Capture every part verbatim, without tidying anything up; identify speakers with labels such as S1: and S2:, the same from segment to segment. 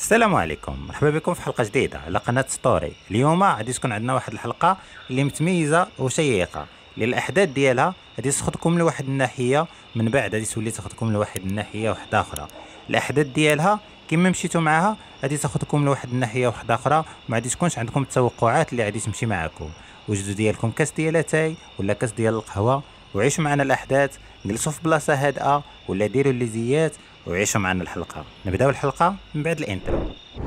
S1: السلام عليكم، مرحبا بكم في حلقة جديدة على قناة ستوري. اليوم غادي تكون عندنا واحد الحلقة اللي متميزة وشيقة، اللي الأحداث ديالها غادي تاخذكم لواحد الناحية، من بعد غادي تولي تاخذكم لواحد الناحية واحدة أخرى. الأحداث ديالها كيما مشيتوا معاها غادي تاخذكم لواحد الناحية واحدة أخرى، ما غادي تكونش عندكم التوقعات اللي غادي تمشي معاكم. وجدوا ديالكم كاس ديال اتاي ولا كاس ديال القهوة وعيشوا معنا الأحداث، جلسوا في بلاصة هادئة ولا ديروا الليزيات وعيشوا معنا الحلقة. نبداو الحلقة من بعد الانترو.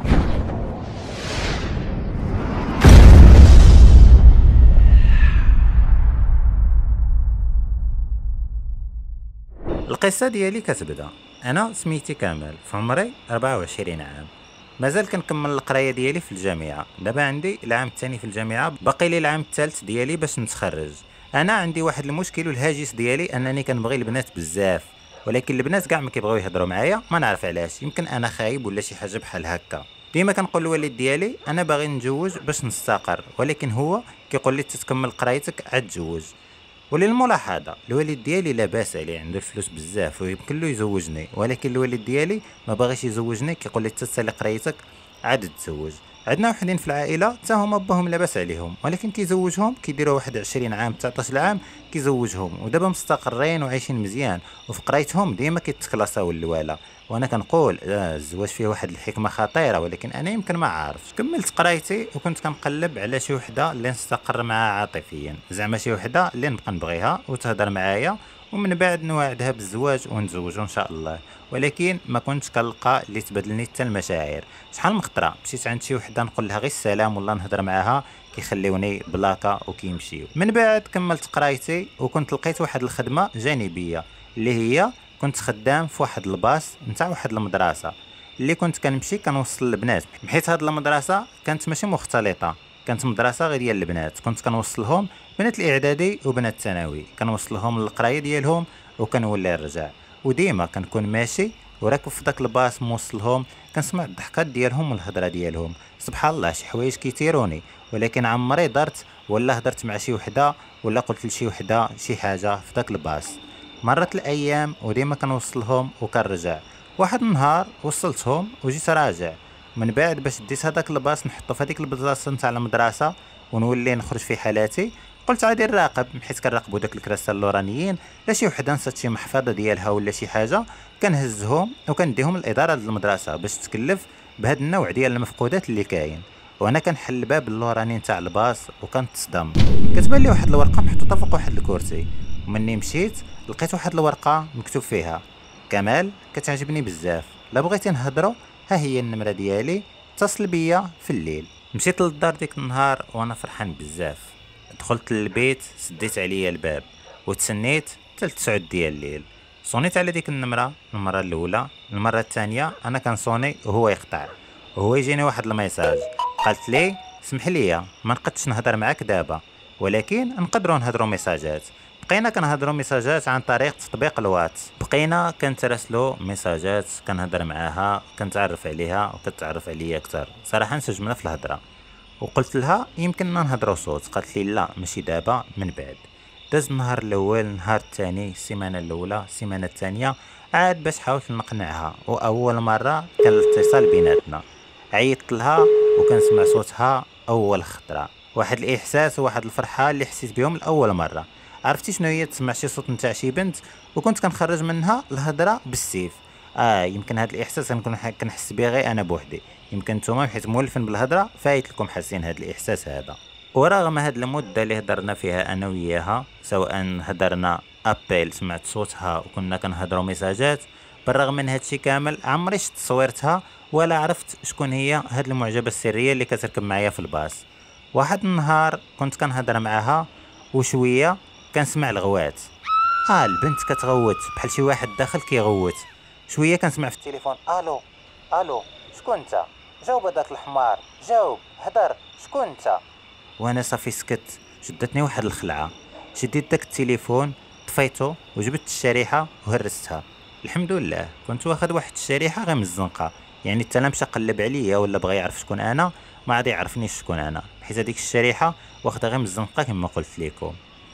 S1: القصة ديالي كتبدا. أنا سميتي كامل، في عمري أربعة وعشرين عام، مازال كنكمل القرايه ديالي في الجامعه. دابا عندي العام الثاني في الجامعه، باقي لي العام الثالث ديالي باش نتخرج. انا عندي واحد المشكل والهاجس ديالي انني كنبغي البنات بزاف، ولكن البنات كاع ما كيبغيو يهضروا معايا، ما نعرف علاش. يمكن انا خايب ولا شي حاجه بحال هكا. ديما كنقول للوالد ديالي انا باغي نتزوج باش نستقر، ولكن هو كيقول لي تتكمل قرايتك عاد تزوج. وللملاحظه الوالد ديالي لاباس عليه، عنده الفلوس بزاف ويمكن له يزوجني، ولكن الوالد ديالي ما باغيش يزوجني، كيقول لي تسالي قرايتك عاد تزوج. عندنا وحدين في العائله حتى هما باهم لاباس عليهم، ولكن كيزوجهم كيديروا واحد عشرين عام تسعطاش عام كيزوجهم، ودابا مستقرين وعايشين مزيان، وفي قرايتهم ديما كيتكلاصاو الوالا. وانا كنقول آه الزواج فيه واحد الحكمه خطيره، ولكن انا يمكن ما عارفش. كملت قرايتي وكنت كنقلب على شي وحده اللي نستقر معها عاطفيا، زعما شي وحده اللي نبقى نبغيها وتهضر معايا، ومن بعد نوعدها بالزواج ونتزوجوا ان شاء الله. ولكن ما كنتش كنلقى اللي تبادلني حتى المشاعر. شحال من خطره مشيت عند شي وحده نقول لها غير السلام ولا نهضر معاها، كيخليوني بلاكا وكيمشيو. من بعد كملت قرايتي وكنت لقيت واحد الخدمه جانبيه، اللي هي كنت خدام في واحد الباص نتاع واحد المدرسه اللي كنت كنمشي كنوصل البنات، بحيث هاد المدرسه كانت ماشي مختلطه، كانت مدرسه غير ديال البنات. كنت كنوصلهم بنات الاعدادي وبنات الثانوي، كنوصلهم للقرايه ديالهم وكنولي نرجع. وديما كنكون ماشي وراكب في داك الباص موصلهم، كنسمع الضحكات ديالهم والهضره ديالهم. سبحان الله شي حوايج كيتيروني، ولكن عمري درت ولا هضرت مع شي وحده ولا قلت لشي وحده شي حاجه في داك الباص. مرت الايام وديما كنوصلهم وكنرجع. واحد النهار وصلتهم وجيت راجع، من بعد باش ديت هذاك الباص نحطو في هذيك البلاصه نتاع المدرسه ونولي نخرج في حالاتي، قلت عادي نراقب، حيت كنراقبوا داك الكراسه اللورانيين. لا شي وحده نسات شي محفظه ديالها ولا شي حاجه كنهزهم وكنديهم للاداره ديال المدرسه باش تكلف بهذا النوع ديال المفقودات اللي كاين. وانا كنحل الباب اللوراني نتاع الباص وكنتصدم، كتبان لي واحد الورقه محطوطه فوق واحد الكرسي. ومني مشيت لقيت واحد الورقه مكتوب فيها: كمال كتعجبني بزاف، لا بغيتي نهضروا ها هي النمره ديالي، اتصل بيا في الليل. مشيت للدار ديك النهار وانا فرحان بزاف. دخلت للبيت سديت عليا الباب وتسنيت حتى لتسعود ديال الليل. صونيت على ديك النمره المره الاولى، المره الثانيه انا كنصوني وهو يقطع، وهو يجيني واحد الميساج قالت لي: سمح لي ما نقدش نهضر معاك دابا، ولكن نقدروا نهضروا ميساجات. بقينا كنهضروا ميساجات عن طريق تطبيق الواتس، بقينا كنتراسلوا ميساجات، كنهضر معاها كنتعرف عليها وكتعرف عليا اكثر. صراحه انسجمنا في الهضره، وقلت لها يمكننا نهضروا صوت. قالت لي لا ماشي دابا، من بعد. داز النهار الاول، النهار الثاني، السيمانه الاولى، السيمانه الثانيه، عاد باش حاولت نقنعها، واول مره كان الاتصال بيناتنا عيطت لها وكنسمع صوتها اول خطره، واحد الاحساس وواحد الفرحه اللي حسيت بهم لاول مره. عرفتي شنو هي؟ تسمع شي صوت نتاع شي بنت وكنت كنخرج منها الهضره بالسيف. اه يمكن هذا الاحساس نكون كنحس به غير انا بوحدي، يمكن نتوما حيت مولفين بالهضره فايت لكم حاسين هذا الاحساس هذا. ورغم هاد المده اللي هضرنا فيها انا وياها، سواء هضرنا ابيل سمعت صوتها وكنا كنهضروا ميساجات، بالرغم من هادشي كامل عمري شفت صورتها ولا عرفت شكون هي هاد المعجبه السريه اللي كتركب معايا في الباص. واحد النهار كنت كنهضر معاها وشويه كنسمع الغوات. اه البنت كتغوت بحال شي واحد داخل كيغوت. شويه كنسمع في التليفون: الو الو شكون انت؟ جاوب هذاك الحمار، جاوب هدر، شكون انت؟ وانا صافي سكت. شدتني واحد الخلعه، شديت داك التليفون طفيتو وجبت الشريحه وهرستها. الحمد لله كنت واخد واحد الشريحه غير من الزنقه، يعني حتى لا مشى قلب عليا ولا بغى يعرف شكون انا ما عاد يعرفنيش شكون انا، حيت هذيك الشريحه واخدها غير من الزنقه كما قلت لكم.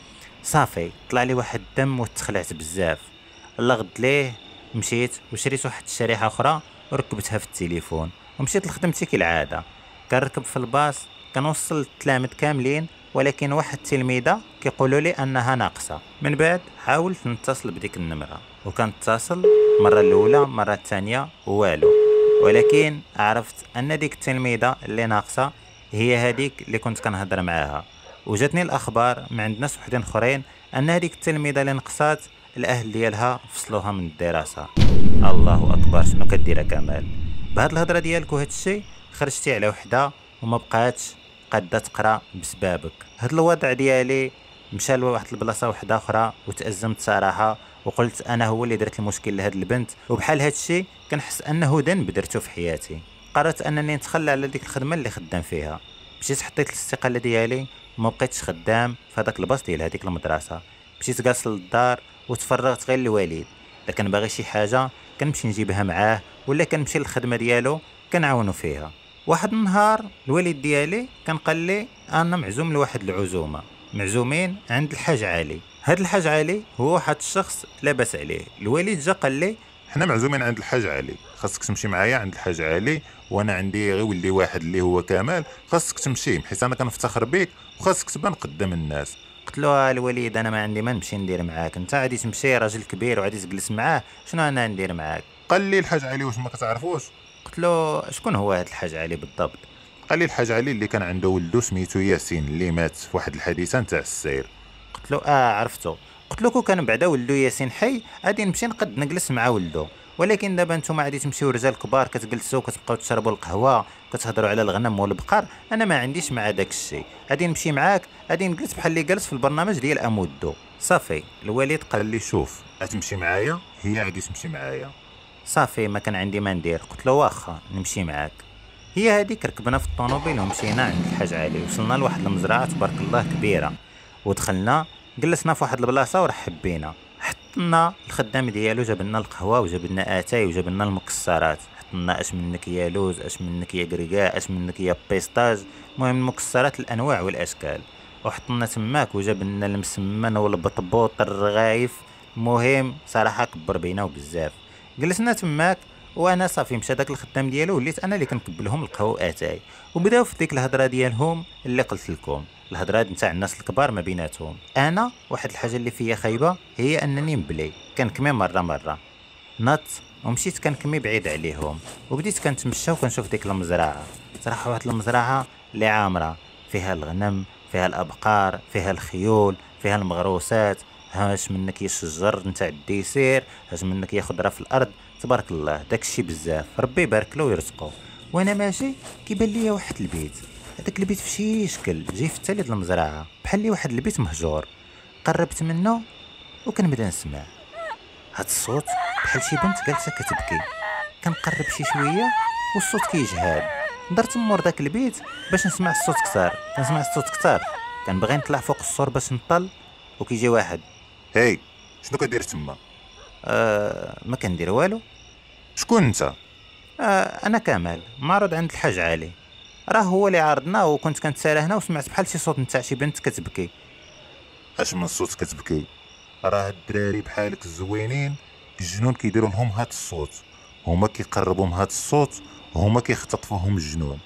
S1: صافي طلع لي واحد الدم وتخلعت بزاف. الله غد ليه مشيت وشريت واحد الشريحه اخرى وركبتها في التليفون. ومشيت لخدمتي كالعاده. كنركب في الباص، كنوصل التلاميذ كاملين، ولكن واحد التلميذه كيقولوا لي انها ناقصه. من بعد حاولت نتصل بديك النمره وكنتصل مره الاولى مره الثانيه والو، ولكن عرفت ان ديك التلميذه اللي ناقصه هي هذيك اللي كنت كنهضر معاها. وجاتني الاخبار من عند ناس وحدين اخرين ان هذيك التلميذه اللي نقصات الاهل ديالها فصلوها من الدراسه. الله اكبر، شنو كدير كمال؟ بهاد الهضره ديالك وهاد الشيء خرجتي على وحده وما بقاتش قاده تقرا بسببك. هاد الوضع ديالي مشى لواحد البلاصه وحده اخرى وتازمت صراحه، وقلت انا هو اللي درت المشكل لهاد البنت، وبحال هاد الشيء كنحس انه ذنب درته في حياتي. قررت انني نتخلى على ديك الخدمه اللي خدام فيها. مشيت حطيت الاستقاله ديالي وما بقيتش خدام في هذاك الباص ديال هذيك المدرسه. مشيت جالس للدار وتفرغت غير للوالد، الا كان باغي شي حاجه كنمشي نجيبها معاه، ولا كنمشي للخدمه ديالو كنعاونو فيها. واحد النهار الوالد ديالي كان قال لي انا معزوم لواحد العزومه، معزومين عند الحاج علي. هاد الحاج علي هو واحد الشخص لاباس عليه. الوالد جا قال لي
S2: حنا معزومين عند الحاج علي، خاصك تمشي معايا عند الحاج علي، وانا عندي غير ولدي واحد اللي هو كمال، خاصك تمشي حيت انا كنفتخر بيك وخاصك تبان قدام الناس.
S1: قلت له الوالد انا ما عندي ما نمشي ندير معاك، انت غادي تمشي راجل كبير وغادي تجلس معاه، شنو انا ندير معاك؟
S2: قال لي الحاج علي واش ما كتعرفوش؟
S1: قلت له شكون هو هذا الحاج علي بالضبط؟
S2: قال لي الحاج علي اللي كان عنده ولدو سميتو ياسين اللي مات في واحد الحادثه نتاع السير.
S1: قلت له اه عرفته. قلت له كون كان بعدا ولدو ياسين حي غادي نمشي نقد نجلس مع ولدو، ولكن دابا نتوما غادي تمشيو رجال كبار كتجلسوا كتبقاو تشربوا القهوه كتهضروا على الغنم والبقر، انا ما عنديش مع داك الشيء. غادي نمشي معاك غادي نجلس بحال اللي جالس في البرنامج ديال امودو. صافي الوالد قال
S2: قال لي شوف غتمشي معايا، هي غادي تمشي معايا.
S1: صافي ما كان عندي ما ندير، قلت له واخا نمشي معاك. هي هذيك ركبنا في الطوموبيل ومشينا عند الحاج علي. وصلنا لواحد المزرعه تبارك الله كبيره، ودخلنا جلسنا في واحد البلاصه ورحب بينا. حطنا الخدام ديالو جاب لنا القهوه وجاب لنا اتاي وجاب لنا المكسرات، حطنا اش منك يا لوز، اش منك يا كركاع، اش منك يا بيستاج، المهم المكسرات الانواع والاشكال. وحطنا تماك وجاب لنا المسمن والبطبوط الرغايف، المهم صراحه كبر بينا وبزاف. جلسنا تماك وانا صافي مشى داك الخدام ديالو وليت انا اللي كنكب لهم القهوه اتاي، وبداو في ديك الهضره ديالهم اللي قلت لكم، الهضره نتاع الناس الكبار ما بيناتهم. انا واحد الحاجه اللي فيا خايبه هي انني مبلي كنكمي مره مره. نط ومشيت كنكمي بعيد عليهم، وبديت كنتمشى وكنشوف ديك المزرعه. صراحه واحد المزرعه اللي عامره فيها الغنم، فيها الابقار، فيها الخيول، فيها المغروسات، هاش منك يا الشجر نتاع الديسير، هاش منك يا خضره في الارض، تبارك الله داكشي بزاف، ربي يبارك له ويرزقه. وانا ماشي كيبان ليا واحد البيت، هذاك البيت في شي شكل جاي في التالي د المزرعه بحال لي واحد البيت مهجور. قربت منه وكنبدا نسمع هاد الصوت بحال شي بنت جالسه كتبكي. كنقرب شي شويه والصوت كيجهاد، درت مور داك البيت باش نسمع الصوت كثار. كنسمع الصوت كثار كنبغي نطلع فوق السور باش نطل، وكيجي واحد.
S2: هاي شنو كدير تما؟
S1: آه ما كندير والو.
S2: شكون انت؟
S1: آه انا كمال معروض عند الحاج علي، راه هو اللي عارضنا وكنت كنتسالى هنا وسمعت بحال شي صوت نتاع شي بنت كتبكي.
S2: اش من صوت كتبكي؟ راه الدراري بحالك الزوينين الجنون كيديروا لهم هاد الصوت، هما كيقربوا من هاد الصوت وهما كيختطفوهم الجنون.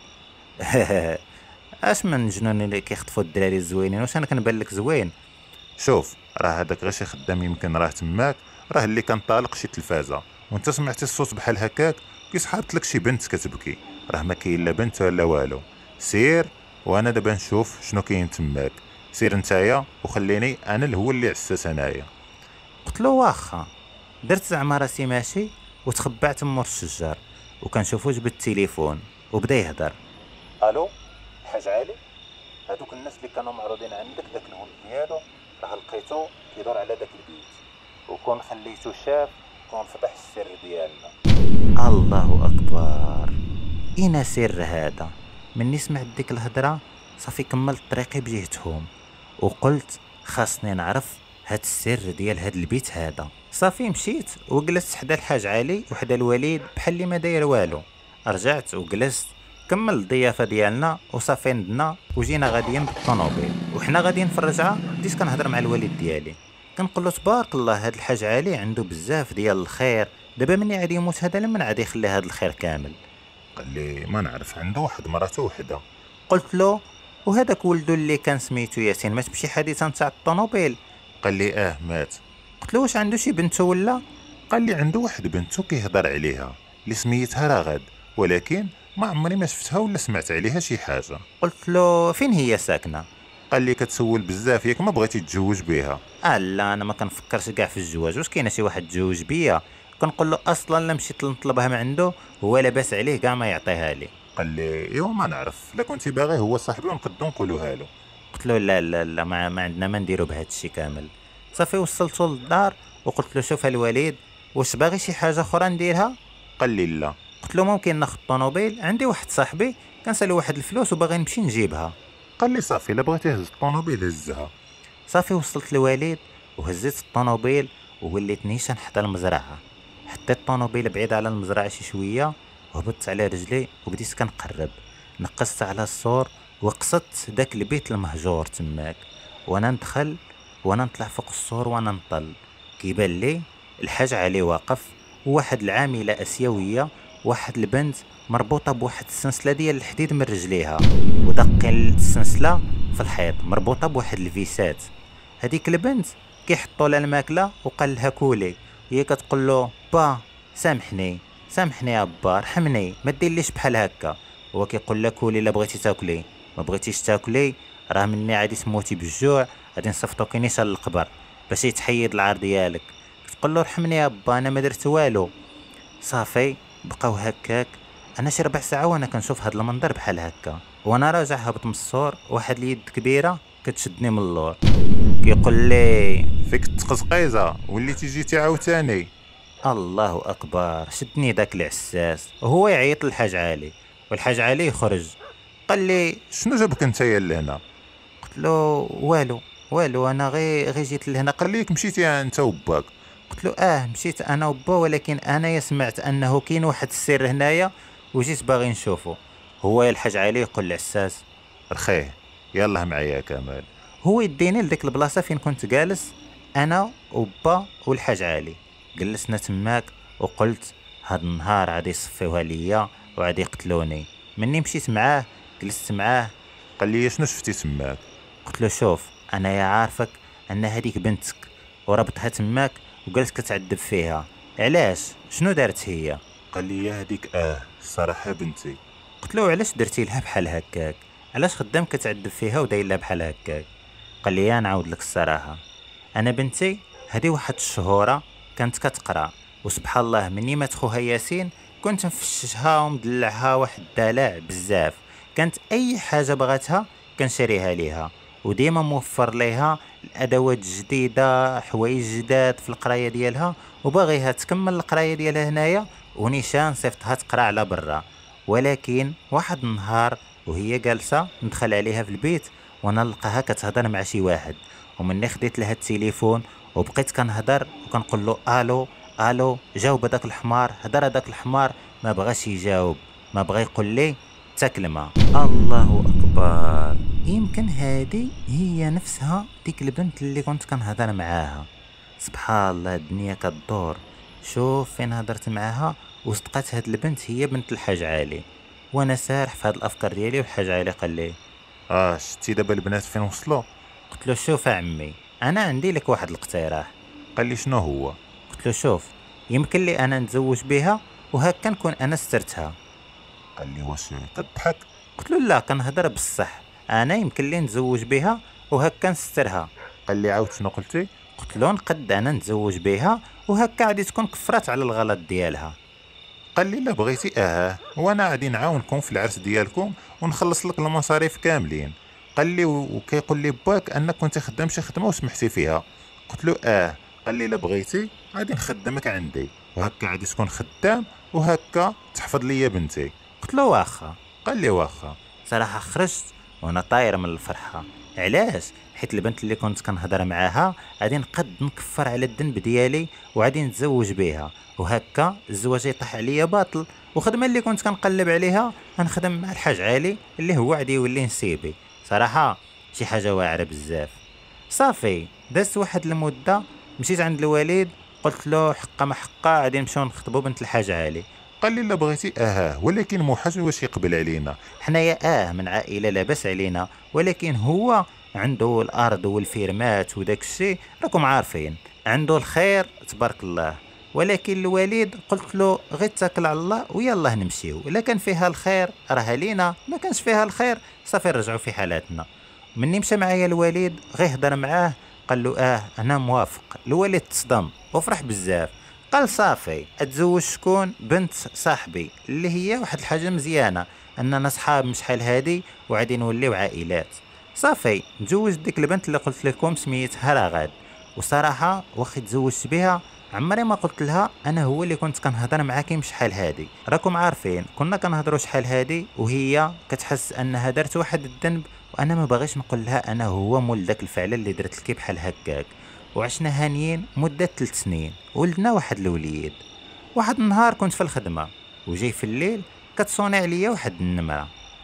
S1: اش من جنون اللي كيخطفوا الدراري الزوينين؟ واش انا كنبان لك زوين؟
S2: شوف راه هذاك غير شي خدام يمكن راه تماك، راه اللي كان طالق شي تلفازه وانت سمعتي الصوت بحال هكاك كيسحابت لك شي بنت كتبكي، راه ما كاين لا بنت ولا والو. سير وانا دابا نشوف شنو كاين تماك، سير نتايا وخليني انا اللي هو اللي عساس انايا.
S1: قلت له واخا. درت زعما راسي ماشي وتخبعت مور الشجار وكنشوفو جبد التليفون وبدا يهضر. الو الحاج علي، هادوك الناس اللي كانوا معروضين عندك داك الولد ديالو راه لقيتو كيدور على داك البيت، وكون خليتو شاف كون فتح السر ديالنا. الله اكبر، اين سر هذا؟ مني سمعت ديك الهضره صافي كملت طريقي بجهتهم وقلت خاصني نعرف هاد السر ديال هاد البيت هذا. صافي مشيت وجلست حدا الحاج علي وحدا الوليد بحال اللي ما داير والو. رجعت وجلست كمل الضيافه ديالنا وصافي ندنا وجينا غاديين بالطونوبيل. وحنا غاديين في الرجعه بديت كنهضر مع الوالد ديالي كنقول له تبارك الله هاد الحاج علي عنده بزاف ديال الخير، دابا مني غادي يموت هذا لمن غادي يخلي هاد الخير كامل.
S2: قال لي ما نعرف، عنده واحد مراته وحده.
S1: قلت له وهذاك ولدو اللي كان سميتو ياسين مات بشي حادثه نتاع الطوموبيل؟
S2: قال لي اه مات.
S1: قلت له واش عنده شي بنته ولا؟
S2: قال لي عنده واحد بنته كيهضر عليها اللي سميتها رغد، ولكن ما عمري ما شفتها ولا سمعت عليها شي حاجه.
S1: قلت له فين هي ساكنه؟
S2: قال لي كتسول بزاف، ياك ما بغيتي تتزوج بها؟
S1: آه لا انا ما كنفكرش كاع في الزواج، واش كاينه شي واحد تزوج بيا؟ كنقول له اصلا لا مشيت نطلبها من عنده هو لاباس عليه كاع ما يعطيها لي.
S2: قال لي ايوا ما نعرف، لا كنتي باغي هو صاحبي ونقدو نقولوها له.
S1: قلت له لا لا لا ما, ما عندنا ما نديرو بهذا الشيء كامل. صافي وصلته للدار وقلت له شوف الوليد واش باغي شي حاجه اخرى نديرها؟
S2: قال لي لا.
S1: قلت له ممكن ناخذ الطوموبيل، عندي واحد صاحبي كنسالو واحد الفلوس وباغي نمشي نجيبها.
S2: قال لي صافي، الا بغيتي هز الطوموبيل هزها.
S1: صافي وصلت للوليد وهزيت الطوموبيل ووليت نيشان حتى المزرعه. حطيت الطوموبيل بعيد على المزرعه شي شويه وهبطت على رجلي وبديت كنقرب، نقصت على السور وقصدت داك البيت المهجور تماك، وانا ندخل وانا نطلع فوق السور وانا نطل. كيبان لي الحاج علي واقف وواحد العامله اسيويه، واحد البنت مربوطه بواحد السنسله ديال الحديد من رجليها ودقين السنسله في الحيط مربوطه بواحد الفيسات. هذيك البنت كيحطوا لها الماكله وقال لها كولي، هي كتقول له با سامحني سامحني يا با رحمني ما ديرليش بحال هكا. هو كيقول لها كولي الا بغيتي تاكلي، ما بغيتيش تاكلي راه مني عادي تموتي بالجوع، غادي نصيفطوكي نيشان للقبر باش يتحيد العار ديالك. كتقول له رحمني يا با انا ما درت والو. صافي بقاو هكاك، انا شي ربع ساعه وانا كنشوف هاد المنظر بحال هكا، وانا راجع هابط من السور واحد اليد كبيره كتشدني من اللور كيقول لي
S2: فيك تقزقيزه وليتي جيتي عاوتاني.
S1: الله اكبر، شدني داك العساس وهو يعيط للحاج علي، والحاج علي يخرج قال لي
S2: شنو جابك نتايا لهنا؟
S1: قلت له والو والو انا غير غي جيت لهنا.
S2: قال ليك مشيتي انت وباك.
S1: قلت له اه مشيت انا وبا، ولكن انا سمعت انه كاين واحد السر هنايا وجيت باغي نشوفه. هو الحاج علي يقول للعساس
S2: رخيه يلاه معايا كمال.
S1: هو يديني لديك البلاصه فين كنت جالس انا وبا والحاج علي. جلسنا تماك وقلت هاد النهار غادي يصفيوها ليا وغادي يقتلوني. مني مشيت معاه جلست معاه
S2: قال لي شنو شفتي تماك؟
S1: قلت له شوف انا يا عارفك ان هذيك بنتك وربطها تماك وجلست كتعذب فيها، علاش شنو دارت هي؟
S2: قال لي هذيك اه الصراحه بنتي.
S1: قلت له علاش درتي لها بحال هكاك؟ علاش خدام كتعذب فيها وداير لها بحال هكاك؟ قال لي نعاود لك الصراحه، انا بنتي هذه واحد الشهوره كانت كتقرا، وسبحان الله مني مات خوها ياسين كنت مفششها ومدلعها واحد الدلع بزاف. كانت اي حاجه بغاتها كنشريها ليها، وديما موفر ليها الادوات الجديده حوايج جداد في القرايه ديالها، وباغيها تكمل القرايه ديالها هنايا ونيشان صيفطها تقرا على برا. ولكن واحد النهار وهي جالسه ندخل عليها في البيت وانا نلقاها كتهضر مع شي واحد، ومني خديت لها التليفون وبقيت كنهضر وكنقول له الو الو جاوب هذاك الحمار، هضر هذاك الحمار، ما بغاش يجاوب، ما بغى يقول لي حتى كلمه. الله اكبر، يمكن هذه هي نفسها ديك البنت اللي كنت كنهضر معاها. سبحان الله الدنيا كدور. شوف فين هضرت معاها وصدقات هاد البنت هي بنت الحاج علي، وانا سارح في هاد الافكار ديالي. والحاج علي قال لي
S2: اه شتي دابا البنات فين وصلوا؟
S1: قلت له شوف عمي انا عندي لك واحد الاقتراح.
S2: قال لي شنو هو؟
S1: قلت له شوف يمكن لي انا نتزوج بها وهكا نكون انا سترتها.
S2: قال لي واش كضحك؟
S1: قلت له لا كنهضر بصح، انا يمكن لي نتزوج بها وهكا نسترها.
S2: قال لي عاود شنو قلتي؟
S1: قلت له نقد انا نتزوج بها وهكا غادي تكون كفرات على الغلط ديالها.
S2: قال لي لا بغيتي اه وانا غادي نعاونكم في العرس ديالكم ونخلص لك المصاريف كاملين. قال لي وكيقول لي باك انك كنت خدام شي خدمه وسمحتي فيها. قلت له اه. قال لي لا بغيتي غادي نخدمك عندي وهكا غادي تكون خدام وهكا تحفظ لي بنتي.
S1: قلت له واخا.
S2: قال لي واخا.
S1: صراحه خرجت وانا طاير من الفرحه. علاش؟ حيت البنت اللي كنت كنهضر معاها غادي نقد نكفر على الذنب ديالي وغادي نتزوج بها، وهكا الزواج يطيح عليا باطل، وخدمه اللي كنت كنقلب عليها غنخدم مع الحاج علي اللي هو غادي يولي نسيبي. صراحه شي حاجه واعره بزاف. صافي دازت واحد المده، مشيت عند الوالد قلت له حقا ما حقا غادي نمشيو نخطبوا بنت الحاج علي.
S2: قال لي لا بغيتي اهاه، ولكن محاج واش يقبل علينا.
S1: حنايا اه من عائله لاباس علينا، ولكن هو عنده الارض والفيرمات وداك الشيء راكم عارفين، عنده الخير تبارك الله. ولكن الوالد قلت له غير اتكل على الله ويلا نمشيو، الا كان فيها الخير راه لينا، ما كانش فيها الخير صافي نرجعوا في حالاتنا. مني مشى معايا الوالد غير هضر معاه قال له اه انا موافق. الوالد تصدم وفرح بزاف، قال صافي اتزوج شكون؟ بنت صاحبي، اللي هي واحد الحاجه مزيانه اننا صحاب مش شحال هادي وعادي نوليو عائلات. صافي تزوج ديك البنت اللي قلت لكم سميتها رغد. وصراحه واخا تزوجت بها عمري ما قلت لها انا هو اللي كنت كنهضر معاكي مش شحال هادي. راكم عارفين كنا كنهضروا شحال هادي وهي كتحس انها دارت واحد الذنب، وانا ما باغيش نقول لها انا هو مول داك الفعل اللي درت لكي بحال هكاك. وعشنا هانيين مده ثلاث سنين ولدنا واحد الوليد. واحد النهار كنت في الخدمه وجاي في الليل كتصوني عليا واحد النمره.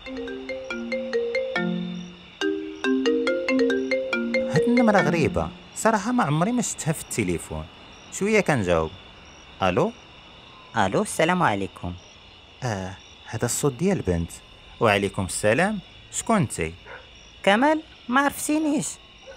S1: هاد النمره غريبه صراحه، ما عمري ما شفتها في التليفون. شويه كنجاوب الو.
S3: الو السلام عليكم.
S1: اه هذا الصوت ديال البنت. وعليكم السلام، شكون انتي؟
S3: كمال ما عرفتينيش؟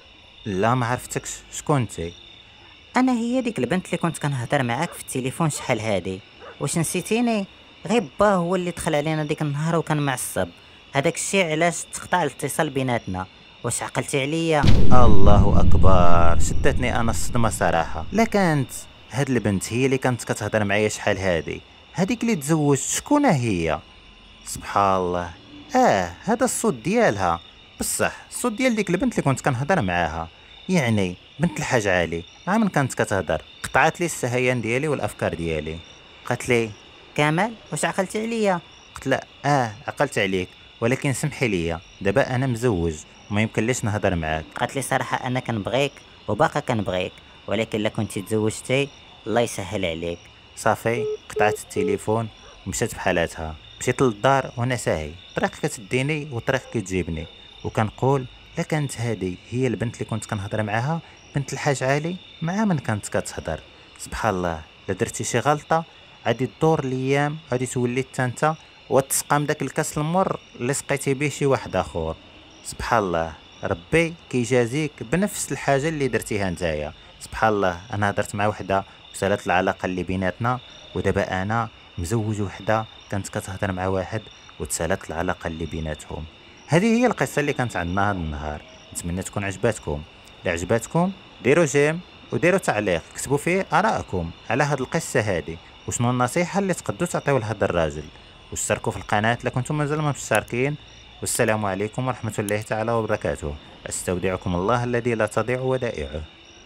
S1: لا ما عرفتكش، شكون انتي؟
S3: انا هي ديك البنت اللي كنت كنهضر معاك في التليفون شحال هادي. واش نسيتيني؟ غير با هو اللي دخل علينا ديك النهار وكان معصب، هذاك الشيء علاش تقطع الاتصال بيناتنا. واش عقلتي عليا؟
S1: الله اكبر، شدتني انا الصدمه صراحه. لا كانت هاد البنت هي اللي كانت كتهضر معايا شحال هادي، هذيك اللي تزوجت شكون هي؟ سبحان الله. اه هذا الصوت ديالها بصح، الصوت ديال ديك البنت اللي كنت كنهضر معاها، يعني بنت الحاج علي. مع من كانت كتهضر قطعت لي السهيان ديالي والافكار ديالي. قالت لي
S3: كمال واش عقلتي عليا؟
S1: قلت لا اه عقلت عليك، ولكن سمحي لي دابا انا مزوج وما يمكن ليش نهضر معاك.
S3: قالت لي صراحه انا كنبغيك وباقا كنبغيك، ولكن لا كنتي تزوجتي الله يسهل عليك.
S1: صافي قطعت التليفون ومشات بحالاتها. مشيت للدار وانا ساهي، طريق كتديني وطريق كتجيبني، وكنقول لا كانت هذه هي البنت اللي كنت كنهضر معاها، بنت الحاج علي، مع من كانت كتهضر. سبحان الله، لا درتي شي غلطه غادي تدور الايام، غادي تولي حتى انت وتسقام داك الكاس المر اللي سقيتي به شي واحد اخر. سبحان الله، ربي كيجازيك بنفس الحاجه اللي درتيها نتايا. سبحان الله، انا هضرت مع وحده وسالت العلاقه اللي بيناتنا، ودابا انا مزوج وحده كانت كتهضر مع واحد وتسالت العلاقه اللي بيناتهم. هذه هي القصه اللي كانت عندنا هذا النهار. نتمنى تكون عجباتكم. الا عجباتكم ديروا جيم وديروا تعليق، كتبوا فيه ارائكم على هذه القصه هذه، وشنو النصيحه اللي تقدروا تعطيو لهذا الراجل، واشتركوا في القناه الا كنتم مازال ما مشتركين. والسلام عليكم ورحمه الله تعالى وبركاته. استودعكم الله الذي لا تضيع ودائعه.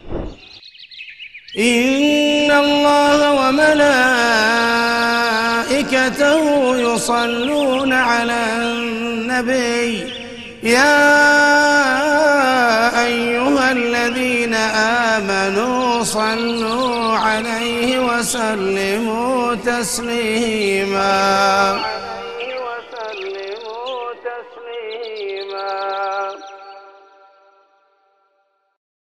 S4: إن الله وملائكته يصلون على النبي يا أيها الذين آمنوا صلوا عليه وسلموا تسليما.